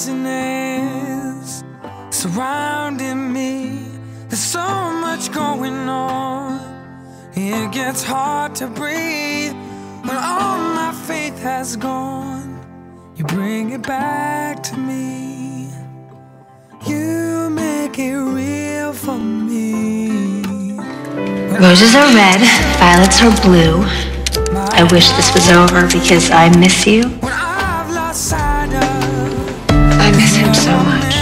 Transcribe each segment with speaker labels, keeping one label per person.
Speaker 1: craziness surrounding me. There's so much going on. It gets hard to breathe when all my faith has gone. You bring it back to me. You make it real for me.
Speaker 2: Roses are red, violets are blue. I wish this was over because I miss you. I miss him so much.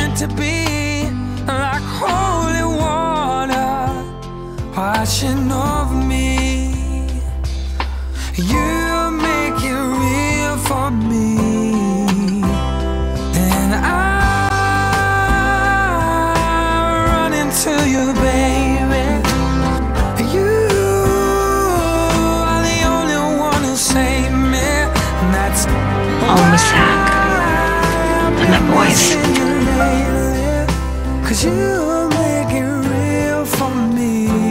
Speaker 1: Watching over me, you make it real for me, and I run into you, baby. You are the only one who saved me, and that's
Speaker 2: almost sad. And my boys.
Speaker 1: 'Cause you make it real for me.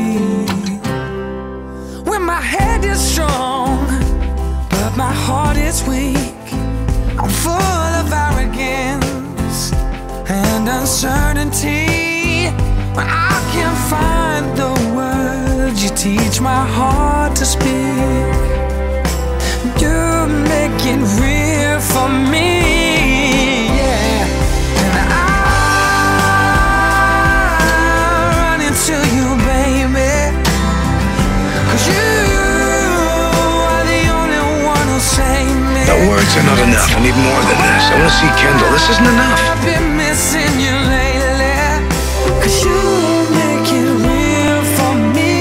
Speaker 1: My head is strong, but my heart is weak. I'm full of arrogance and uncertainty. When I can't find the words, you teach my heart to speak. You make it real for me, yeah. And I run into you, baby. 'Cause you
Speaker 3: the words are not enough. I need more than this. I want to see Kendall. This isn't enough.
Speaker 1: I've been missing you lately. 'Cause you make it real for me.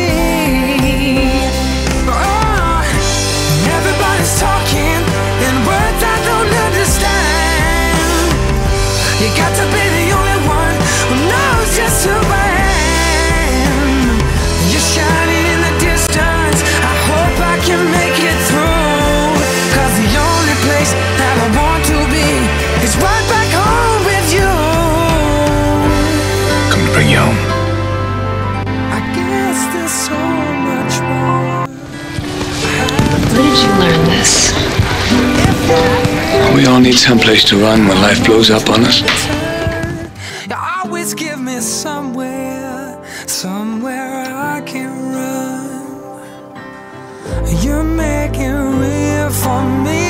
Speaker 1: Oh, everybody's talking in words I don't understand. You got to be the only one who knows just who I am. You're shining in the distance. I hope I can make it through. 'Cause the only place that I want to be is right back home with you.
Speaker 3: Come to bring you home.
Speaker 1: I guess there's so much more.
Speaker 2: Where did you learn this?
Speaker 3: We all need someplace to run when life blows up on us.
Speaker 1: You always give me somewhere I can run. You make it real for me.